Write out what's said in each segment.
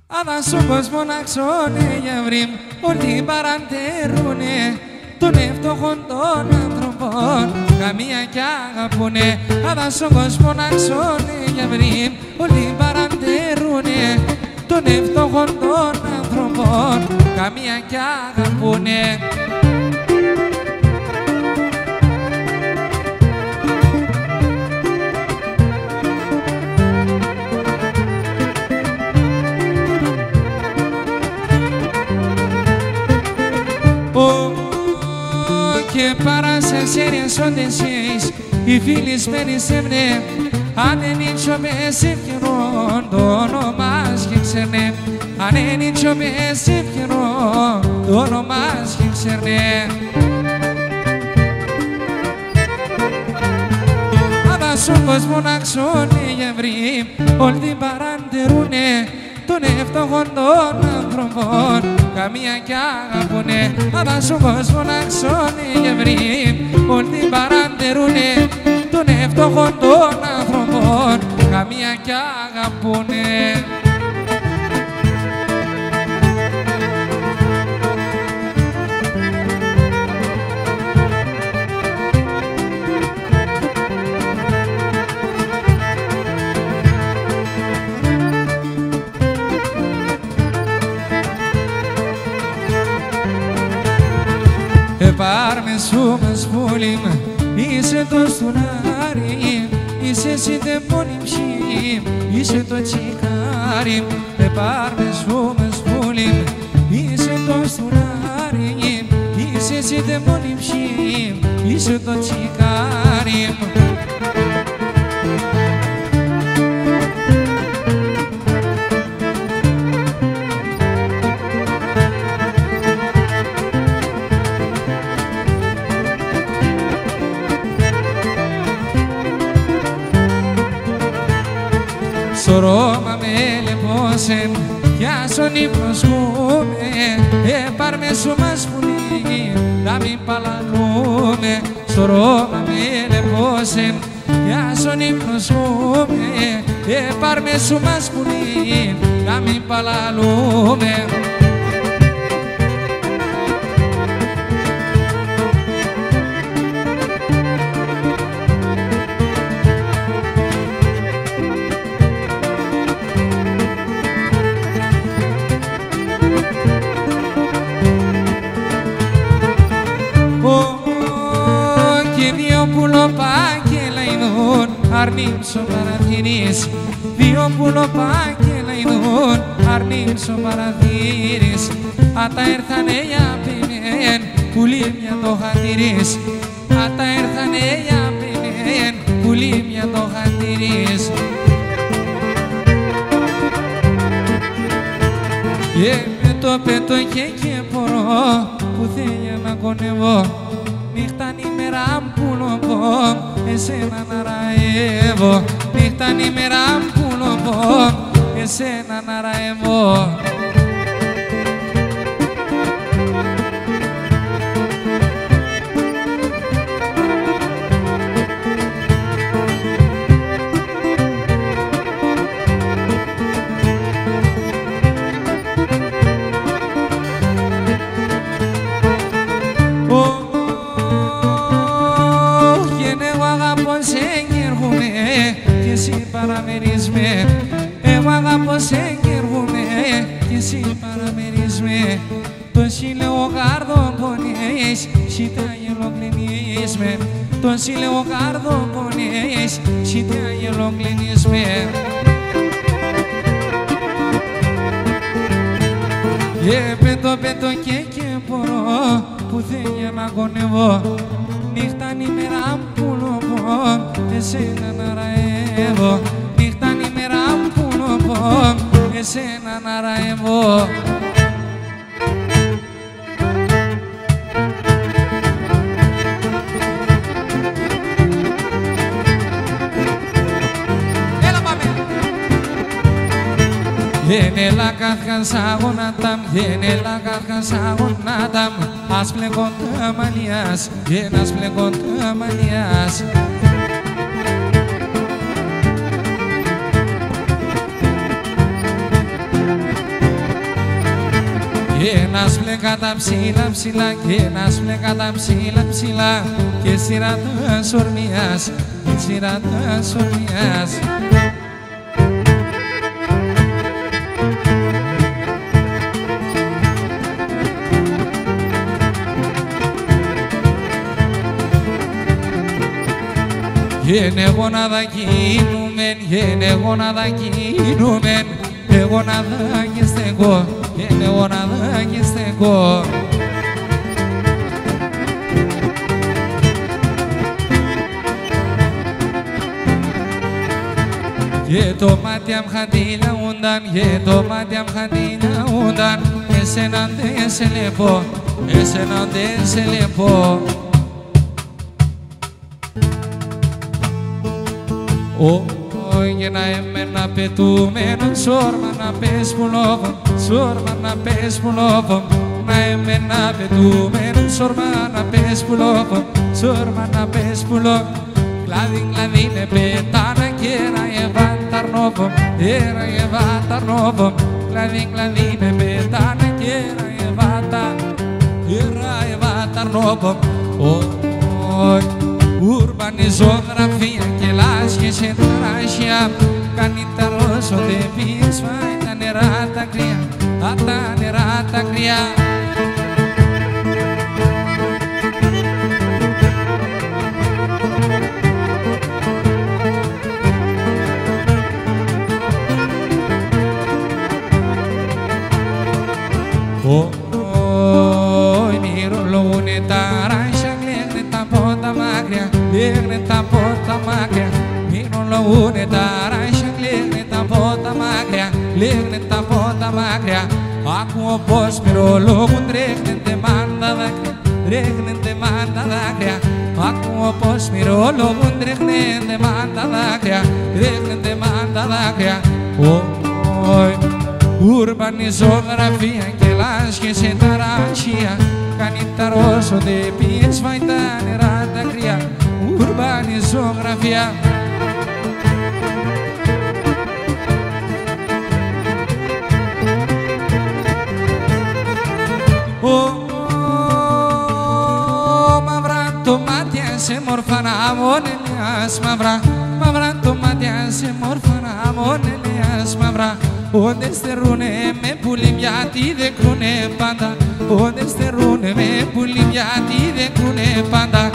Αλλά στον κόσμο να ξώνε για βρήμ όλοι παραντερούνε των εύτοχων των άνθρωπων καμία κι αγαπούνε. Αλλά στον κόσμο να ξώνε για βρήμ όλοι παραντερούνε των εύτοχων των άνθρωπων καμία κι αγαπούνε. Και παρασέρες όντες εσείς οι φίλοι σπερισσεύνε αν ενίτσο μες ευκαιρών το όνομα σχεξέρνε αν ενίτσο μες ευκαιρών το όνομα σχεξέρνε. Αλλά στον κόσμο να ξώνε για βρήμ όλοι την παραντερούνε των εύτοχων των άνθρωπων καμία κι αγαπούνε. Αλλά στον κόσμο να ξώνε για βρήμ όλοι την παραντερούνε των εύτοχων των άνθρωπων καμία κι αγαπούνε. Πάρμε σου μας πούλιμ, είσαι το στουνάρι, είσαι εσύ τε μόνιμψη, είσαι το τσικάρι. Πάρμε σου μας πούλιμ, είσαι το στουνάρι, είσαι εσύ τε μόνιμψη, είσαι το τσικάρι. Στο Ρώμα με λεπώσεν, για στον ύπνο σκούμε, πάρμε σου μας πουλί, να μην παλαλούμε. Στο Ρώμα με λεπώσεν, για στον ύπνο σκούμε, πάρμε σου μας πουλί, να μην παλαλούμε. Πουλοπάκελα ειδούν αρνήμσο παραθύρης, δύο πουλοπάκελα ειδούν αρνήμσο παραθύρης. Ατα έρθανε για πειμέν πουλί μια το χατήρης, ατα έρθανε για πειμέν πουλί μια το χατήρης. Και με το πέτω και μπορώ που θέλει να κονεύω νύχτα νήμερα πουλοπώ, εσένα να ραεύω. Νύχτα νήμερα πουλοπώ, εσένα να ραεύω. Κι εσύ παραμερείς με, εγώ αγαπώ σε κι έρχομαι κι εσύ παραμερείς με. Το σύλλογο κάρδο πονείς, σιτά γελοκλίνεις με. Το σύλλογο κάρδο πονείς, σιτά γελοκλίνεις με. Πέτω και μπορώ που θέλει να κονεύω. Νύχτα νήμερα πουλοπώ, εσένα να ραεύω. Νύχτα νήμερα πουλοπώ, εσένα να ραεύω. Δεν έλα κάθκασα γονάταμ, δεν έλα κάθκασα γονάταμ. Ας πλέκον τα μαλλιάς, δεν ας πλέκον τα μαλλιάς. ένας βλέκα τα ψηλά ψηλά και ένας βλέκα τα ψηλά ψηλά και σειρά τα ορμίας, και σειρά τα ορμίας. Γένε γόναδα κινούμεν, γένε γόναδα κινούμεν, γόναδα και στεγώ, γένε γόναδα και στεγώ. Και το μάτι αμ χαντιλαούνταν, και το μάτι αμ χαντιλαούνταν, εσέναν δεν σε λεπώ, εσέναν δεν σε λεπώ. Για να εμένα πετούμενον σόρμα να πες μου λόγω, σόρμα να πες μου λόγω. Να εμένα πετούμενον σόρμα να πες μου λόγω, σόρμα να πες μου λόγω. Κλάδι κλάδι με πετάνα και ραεβάτα νόβο, ραεβάτα νόβο. Κλάδι κλάδι με πετάνα και ραεβάτα νόβο. Urban ζωγραφία και λάσχες σε τεράστια καλύτερο όσο δεν πεις φάει τα νερά τα κρύα, απ' τα νερά τα κρύα. Μυρολογούνε τα ράσια, κλαίγνε τα πότα μάκρια, κλαίγνε τα πότα μάκρια. Μυρολογούνε τα ράσια, κλαίγνε τα πότα μάκρια, κλαίγνε τα πότα μάκρια. Ακούω πως μυρολογούν, τρέχνετε μάντα δάκρυα, τρέχνετε μάντα δάκρυα. Ακούω πως μυρολογούν, τρέχνετε μάντα δάκρυα, τρέχνετε μάντα δάκρυα. Urban ζωγραφία και λάσχες σε ταράσια, καλύτερο όσο δεν πεις φάει τα νερά τα κρύα. Urban ζωγραφία. Μαύρα τομάτια σε μορφανά μονελιάς, μαύρα, μαύρα τομάτια σε μορφανά μονελιάς, μαύρα. Όντε στερούνε με πουλί γιατί δεν κρούνε πάντα, όντε στερούνε με πουλί γιατί δεν κρούνε πάντα.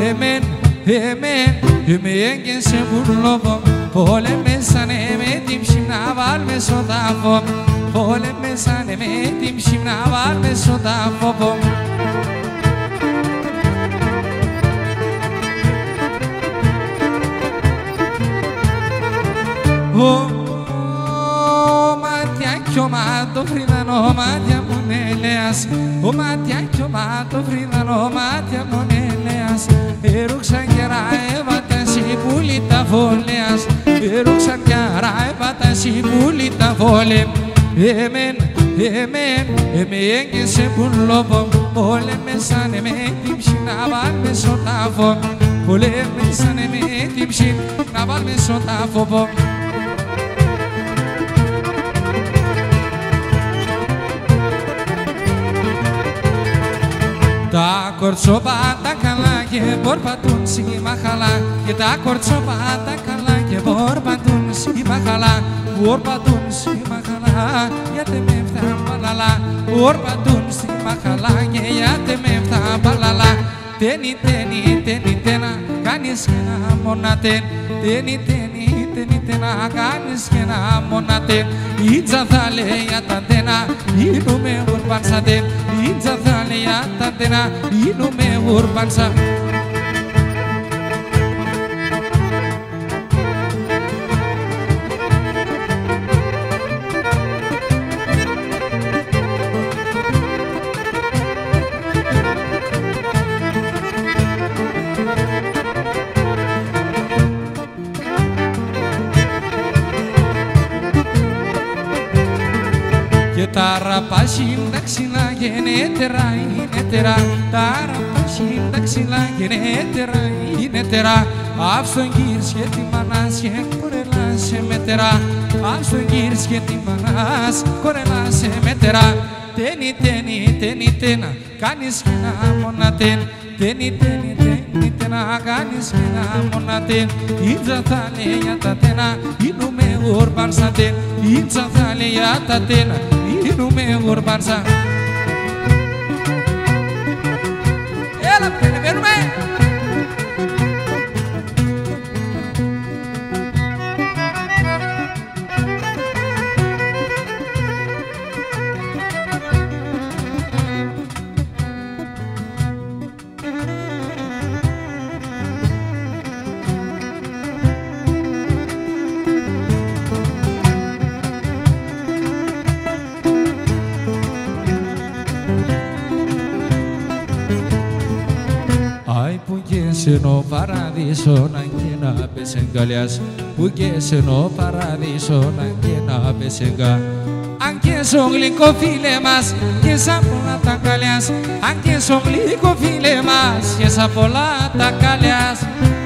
Εμέν και σε βουρλόβο, όλε μέσανε με την ψημνά βάλμε στο τάφο, όλε μέσανε με την ψημνά βάλμε στο τάφο. Ο μάτο φρύδανο μάτια μου νελέας, ο μάτια κι ο μάτο φρύδανο μάτια μου νελέας. Έρουξαν και ραέβατα σιπούλη τα βόλεας, έρουξαν και ραέβατα σιπούλη τα βόλε. Εμέν και σε πουλόβο, όλε μέσανε με την ψη να βάλμε στο τάφο, όλε μέσανε με την ψη να βάλμε στο τάφο. Τα κορτσόπα τα καλά και μπορπατούν σήμα χαλά, και τα κορτσόπα τα καλά και μπορπατούν σήμα χαλά, μπορπατούν σήμα χαλά γιατί με φτάν παλαλά, μπορπατούν σήμα χαλά και γιατί με φτάν παλαλά. Τένι τένα κάνεις και ένα μονατέν, τένι τένα κάνεις και ένα μονατέν. Ίτσα θα λέει αταντένα, ίνουμε ουρπανσατέν, ίτσα θα λέει αταντένα, ίνουμε ουρπανσα. Τα ραπάσιν τα ξυλά γενέτερα είναι τερά, τα ραπάσιν τα ξυλά γενέτερα είναι τερά. Απ' στον γύρς και τη μανάς και κορελάσε με τερά, απ' στον γύρς και τη μανάς κορελάσε με τερά. Τένι, τένι, τένι, τένα, κάνεις και να μονατέν. Τένι, τένι, τένι, τένα, κάνεις και να μονατέν. Ίντσα θα λέει για τα τένα, ίνουμε ουρμπάνσα τέν. Ίντσα θα λέει για τα τένα, ίνουμε ουρμπάνσα. Έλα, περιμένουμε! Σενό παράδεισο να και να πεσεγκαλιάς, που και σενό παράδεισο να και να πεσεγγα. Αν και σο γλυκό φίλε μας και σαν πολλά τα καλιάς, αν και σο γλυκό φίλε μας και σαν πολλά τα καλιάς.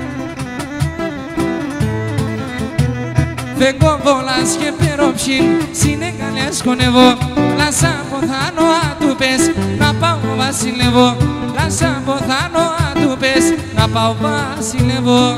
Φεγγώ βόλας και περόψιν, συνεκαλιάς κονεύω, λάσα ποθάνω άτου πες, να πάω βασιλεύω. Λάσα ποθάνω άτου πες, να πάω βασιλεύω.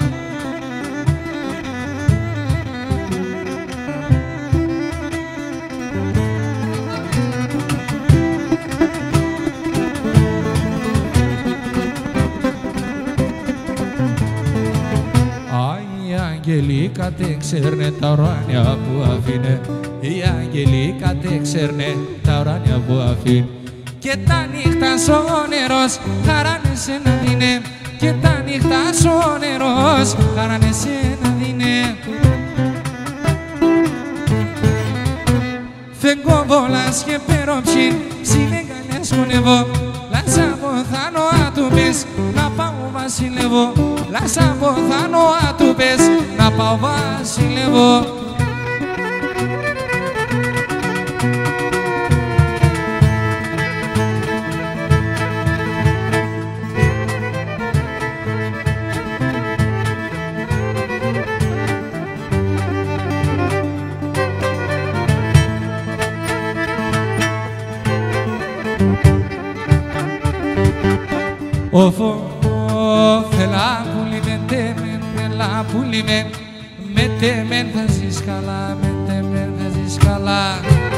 Η Αγγελίκα τε ξέρνε τα ουράνια που αφήνε, η Αγγελίκα τε ξέρνε τα ουράνια που αφήνε. Και τα νύχτα σ' ο νερός χαράνε σε να δίνε, και τα νύχτα σ' ο νερός χαράνε σε να δίνε. Φεγγώ βόλας και περόψιν, συνεγαλιάς κονεύω, λάσα ποθάνω άτου πες, να πάω βασιλεύω. Λάσα ποθάνω άτου πες, να πάω βασιλεύω. Όφο φελά πουλιμεν, τέμεν μελά πουλιμεν, με τέμεν θα ζεις καλά, με τέμεν θα ζεις καλά.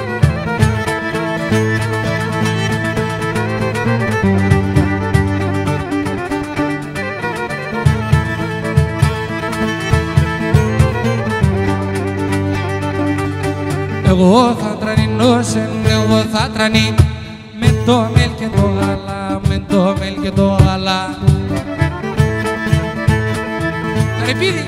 Εγώ θα τρανινώσεν, εγώ θα τρανεί, με το μέλ και το γάλα, με το μέλ και το γάλα. Ρεπίδι!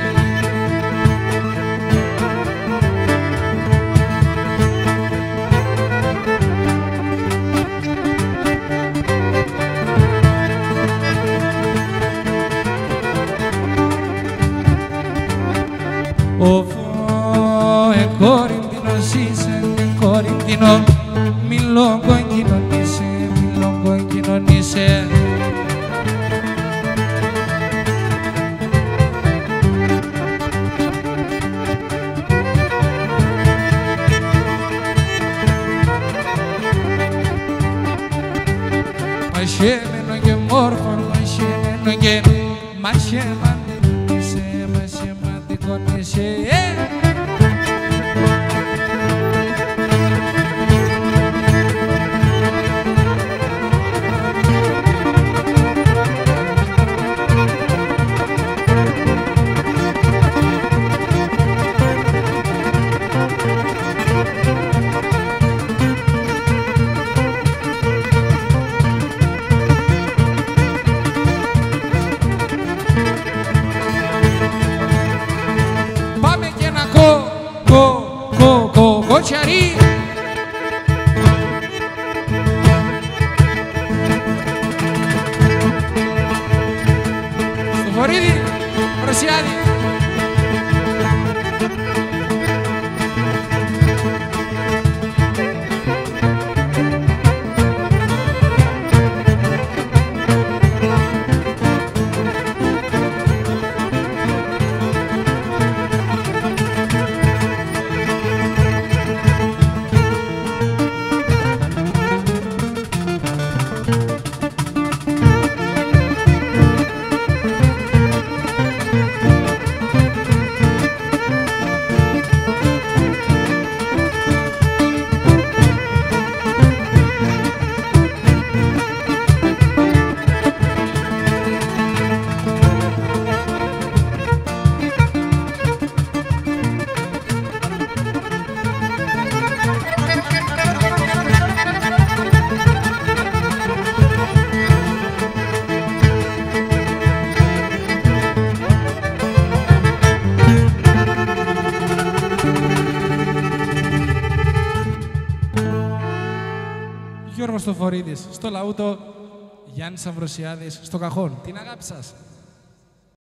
Όφο κορινθινός είσαι, κορινθινό, μη λόγκο εγκοινωνείσαι, μη λόγκο εγκοινωνείσαι. Μασέμενο και μόρφων, μασέμενο και μασέμαντικονείσαι, μασέμαντικονείσαι. Χριστοφορίδης, στο Λαούτο Γιάννης Αμβροσιάδης, στο Καχόν. Την αγάπη σας.